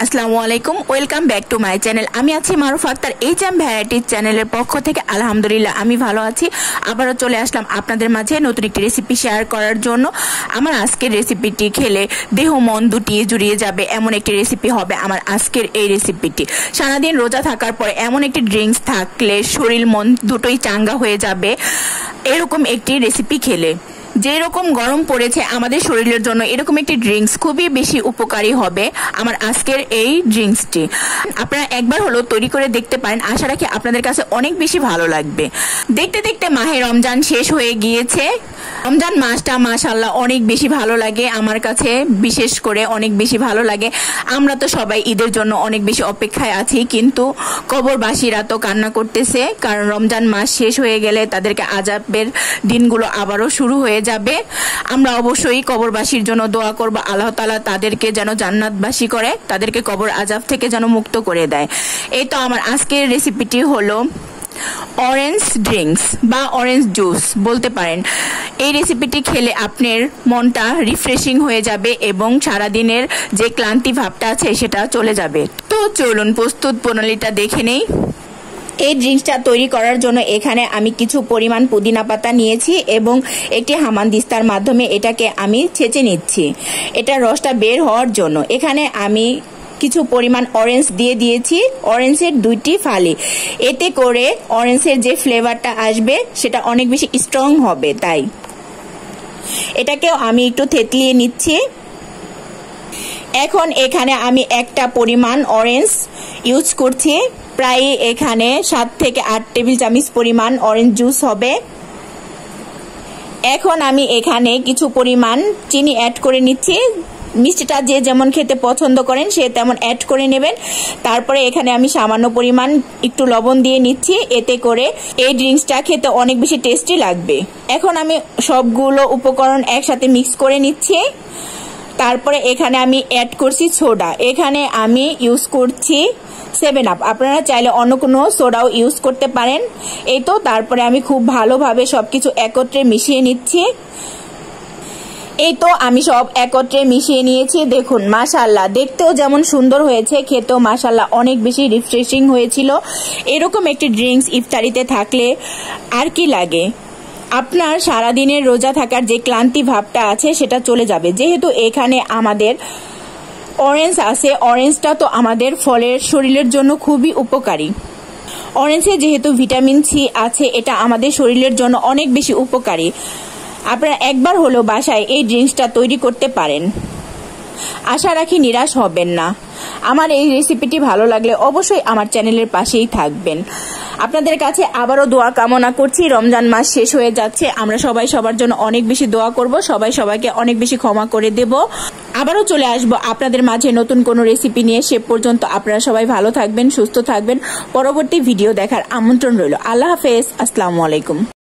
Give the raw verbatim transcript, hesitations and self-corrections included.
আসসালামু আলাইকুম, welcome back to my channel. আমি আছি মারুফ আক্তার। এই চ্যাম ভ্যারাইটিজ চ্যানেলের পক্ষ থেকে আলহামদুলিল্লাহ আমি ভালো আছি। আবারও চলে আসলাম আপনাদের মাঝে নতুন একটি রেসিপি শেয়ার করার জন্য। আমার আজকের রেসিপিটি খেলে দেহ মন দুটি জুড়িয়ে যাবে এমন একটি রেসিপি হবে আমার আজকের এই রেসিপিটি। সারাদিন রোজা থাকার পরে এমন একটি ড্রিঙ্কস থাকলে শরীর মন দুটোই চাঙ্গা হয়ে যাবে এরকম একটি রেসিপি খেলে। যেরকম গরম পড়েছে আমাদের শরীরের জন্য এরকম একটি ড্রিঙ্কস খুবই বেশি উপকারী হবে আমার আজকের এই ড্রিঙ্কসটি। আপনারা একবার হলো তৈরি করে দেখতে পারেন, আশা রাখি আপনাদের কাছে অনেক বেশি ভালো লাগবে। দেখতে দেখতে মাহে রমজান শেষ হয়ে গিয়েছে। রমজান মাসটা মাশাআল্লাহ অনেক বেশি ভালো লাগে আমার কাছে, বিশেষ করে অনেক বেশি ভালো লাগে। আমরা তো সবাই ঈদের জন্য অনেক বেশি অপেক্ষায় আছি, কিন্তু কবরবাসীরা তো কান্না করতেছে, কারণ রমজান মাস শেষ হয়ে গেলে তাদেরকে আযাবের দিনগুলো আবারও শুরু হয়ে যাবে। আমরা অবশ্যই কবরবাসীর জন্য দোয়া করব, আল্লাহ তাআলা তাদেরকে যেন জান্নাতবাসী করে, তাদেরকে কবর আযাব থেকে যেন মুক্ত করে দেয়। এই তো আমার আজকের রেসিপিটি হলো অরেঞ্জ ড্রিঙ্কস বা অরেঞ্জ জুস বলতে পারেন। এই রেসিপিটি খেলে আপনার মনটা রিফ্রেশিং হয়ে যাবে এবং সারাদিনের যে ক্লান্তি ভাবটা আছে সেটা চলে যাবে। তো চলুন প্রস্তুত প্রণালীটা দেখে নেই। এই ড্রিঙ্কসটা তৈরি করার জন্য এখানে আমি কিছু পরিমাণ পুদিনা পাতা নিয়েছি এবং একটি হামানদিস্তার মাধ্যমে এটাকে আমি ছেঁচে নিচ্ছি এটা রসটা বের হওয়ার জন্য। এখানে আমি কিছু পরিমাণ অরেঞ্জ দিয়ে দিয়েছি, অরেঞ্জের দুইটি ফালি। এতে করে অরেঞ্জের যে ফ্লেভারটা আসবে সেটা অনেক বেশি স্ট্রং হবে, তাই এটাকেও আমি একটু থেতলিয়ে নিচ্ছি। এখন এখানে আমি একটা পরিমাণ অরেঞ্জ ইউজ করছি, প্রায় এখানে সাত থেকে আট টেবিল চামচ পরিমাণ অরেঞ্জ জুস হবে। এখন আমি এখানে কিছু পরিমাণ চিনি অ্যাড করে নিচ্ছি। মিষ্টিটা যে যেমন খেতে পছন্দ করেন সে তেমন অ্যাড করে নেবেন। তারপরে এখানে আমি সামান্য পরিমাণ একটু লবণ দিয়ে নিচ্ছি, এতে করে এই ড্রিঙ্কসটা খেতে অনেক বেশি টেস্টি লাগবে। এখন আমি সবগুলো উপকরণ একসাথে মিক্স করে নিচ্ছি। তারপরে এখানে আমি অ্যাড করছি সোডা। এখানে আমি ইউজ করছি সেভেন আপ, আপনারা চাইলে অন্য কোনো সোডাও ইউজ করতে পারেন। এই তো তারপরে আমি খুব ভালোভাবে সবকিছু একত্রে মিশিয়ে নিচ্ছি। এই তো আমি সব একত্রে মিশিয়ে নিয়েছি। দেখুন মাশাআল্লাহ দেখতেও যেমন সুন্দর হয়েছে, খেতেও মাশাআল্লাহ অনেক বেশি রিফ্রেশিং হয়েছিল। এরকম একটি ড্রিঙ্কস ইফতারিতে থাকলে আর কি লাগে, আপনার সারাদিনের রোজা থাকার যে ক্লান্তি ভাবটা আছে সেটা চলে যাবে। যেহেতু এখানে আমাদের অরেঞ্জ আছে, অরেঞ্জটা তো আমাদের ফলের শরীরের জন্য খুবই উপকারী। অরেঞ্জে যেহেতু ভিটামিন সি আছে, এটা আমাদের শরীরের জন্য অনেক বেশি উপকারী। আপনারা একবার হলো বাসায় এই ড্রিঙ্কসটা তৈরি করতে পারেন, আশা রাখি নিরাশ হবেন না। আমার এই রেসিপিটি ভালো লাগলে অবশ্যই আমার চ্যানেলের পাশেই থাকবেন। আপনাদের কাছে আবারও দোয়া কামনা করছি। রমজান মাস শেষ হয়ে যাচ্ছে, আমরা সবাই সবার জন্য অনেক বেশি দোয়া করব, সবাই সবাইকে অনেক বেশি ক্ষমা করে দেব। আবারও চলে আসবো আপনাদের মাঝে নতুন কোনো রেসিপি নিয়ে। সে পর্যন্ত আপনারা সবাই ভালো থাকবেন, সুস্থ থাকবেন। পরবর্তী ভিডিও দেখার আমন্ত্রণ রইল। আল্লাহ হাফেজ, আসসালামু আলাইকুম।